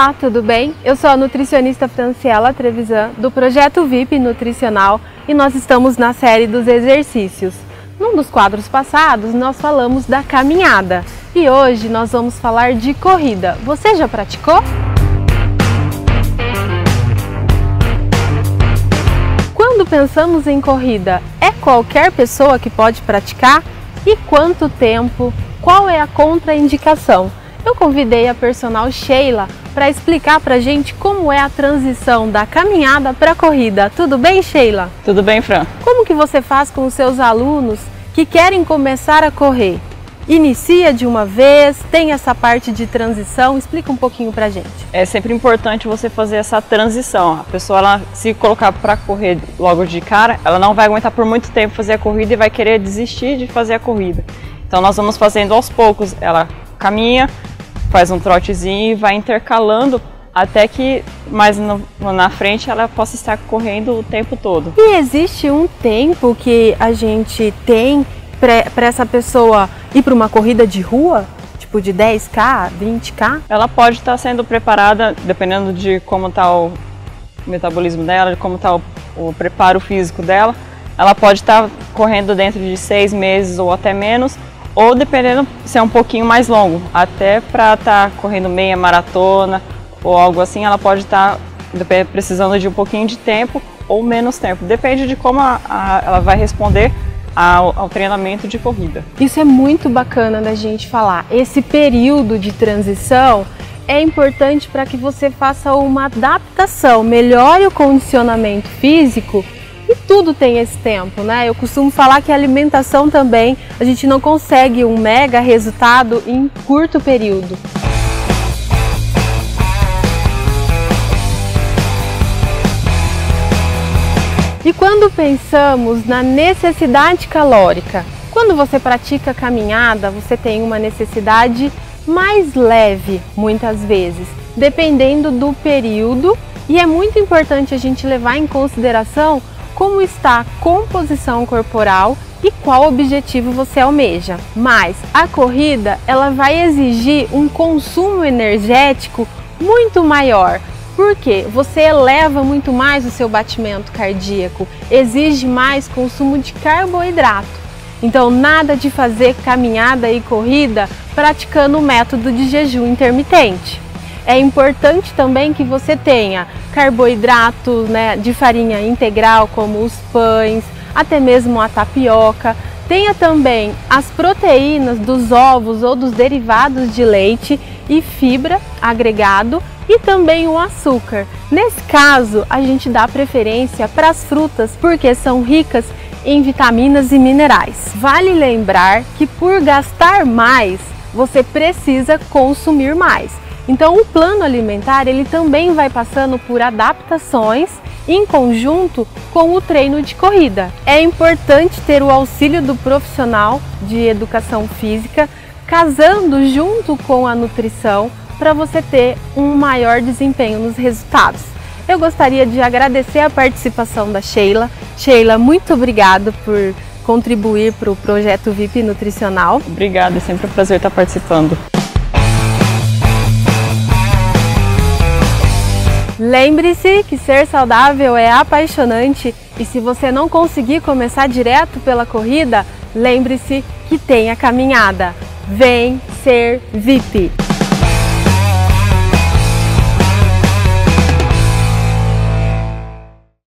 Olá, tudo bem? Eu sou a nutricionista Franciela Trevisan, do Projeto VIP Nutricional, e nós estamos na série dos exercícios. Num dos quadros passados, nós falamos da caminhada e hoje nós vamos falar de corrida. Você já praticou? Quando pensamos em corrida, é qualquer pessoa que pode praticar? E quanto tempo? Qual é a contraindicação? Eu convidei a personal Sheila para explicar para a gente como é a transição da caminhada para a corrida. Tudo bem, Sheila? Tudo bem, Fran. Como que você faz com os seus alunos que querem começar a correr? Inicia de uma vez, tem essa parte de transição? Explica um pouquinho para a gente. É sempre importante você fazer essa transição. A pessoa, ela, se colocar para correr logo de cara, ela não vai aguentar por muito tempo fazer a corrida e vai querer desistir de fazer a corrida. Então nós vamos fazendo aos poucos. Ela caminha, faz um trotezinho e vai intercalando até que mais na frente ela possa estar correndo o tempo todo. E existe um tempo que a gente tem para essa pessoa ir para uma corrida de rua? Tipo de 10K, 20K? Ela pode estar sendo preparada, dependendo de como está o metabolismo dela, de como está o preparo físico dela. Ela pode estar correndo dentro de 6 meses ou até menos, ou dependendo se é um pouquinho mais longo, até para estar correndo meia maratona ou algo assim, ela pode estar precisando de um pouquinho de tempo ou menos tempo, depende de como ela vai responder ao treinamento de corrida. Isso é muito bacana da gente falar. Esse período de transição é importante para que você faça uma adaptação, melhore o condicionamento físico. E tudo tem esse tempo, né? Eu costumo falar que a alimentação também, a gente não consegue um mega resultado em curto período. E quando pensamos na necessidade calórica, quando você pratica caminhada, você tem uma necessidade mais leve, muitas vezes, dependendo do período, e é muito importante a gente levar em consideração como está a composição corporal e qual objetivo você almeja. Mas a corrida, ela vai exigir um consumo energético muito maior, porque você eleva muito mais o seu batimento cardíaco, exige mais consumo de carboidrato. Então nada de fazer caminhada e corrida praticando o método de jejum intermitente. É importante também que você tenha carboidratos, né, de farinha integral, como os pães, até mesmo a tapioca. Tenha também as proteínas dos ovos ou dos derivados de leite e fibra agregado e também o açúcar. Nesse caso, a gente dá preferência para as frutas porque são ricas em vitaminas e minerais. Vale lembrar que por gastar mais, você precisa consumir mais. Então o plano alimentar ele também vai passando por adaptações em conjunto com o treino de corrida. É importante ter o auxílio do profissional de educação física, casando junto com a nutrição para você ter um maior desempenho nos resultados. Eu gostaria de agradecer a participação da Sheila. Sheila, muito obrigada por contribuir para o Projeto VIP Nutricional. Obrigada, é sempre um prazer estar participando. Lembre-se que ser saudável é apaixonante e se você não conseguir começar direto pela corrida, lembre-se que tem a caminhada. Vem ser VIP!